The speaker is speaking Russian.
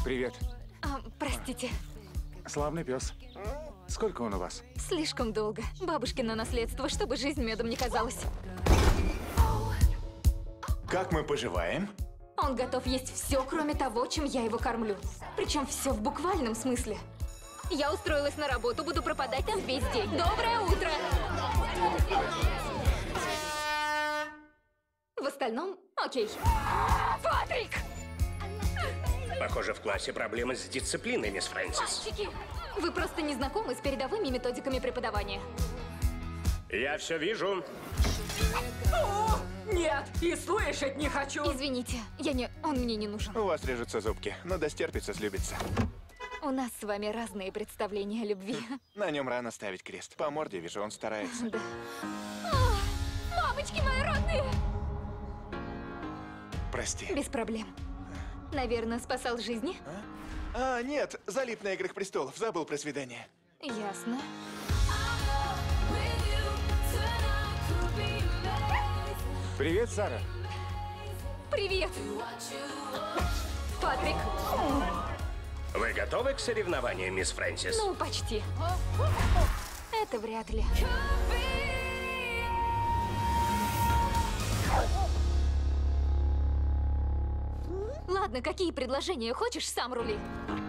Привет. Простите. Славный пес. Сколько он у вас? Слишком долго. Бабушкино наследство, чтобы жизнь медом не казалась. Как мы поживаем? Он готов есть все, кроме того, чем я его кормлю. Причем все в буквальном смысле. Я устроилась на работу, буду пропадать там весь день. Доброе утро! В остальном, окей. Патрик! Похоже, в классе проблемы с дисциплиной, мисс Фрэнсис. Мальчики! Вы просто не знакомы с передовыми методиками преподавания. Я все вижу. Нет, и слышать не хочу. Извините, он мне не нужен. У вас режутся зубки, но достерпится, слюбится. У нас с вами разные представления о любви. На нем рано ставить крест. По морде вижу, он старается. Да. Мамочки мои родные! Прости. Без проблем. Наверное, спасал жизни? Нет, залип на Играх Престолов, забыл про свидание. Ясно. Привет, Сара. Привет! Патрик! Вы готовы к соревнованию, мисс Фрэнсис? Ну, почти. Это вряд ли. Ладно, какие предложения? Хочешь, сам рули?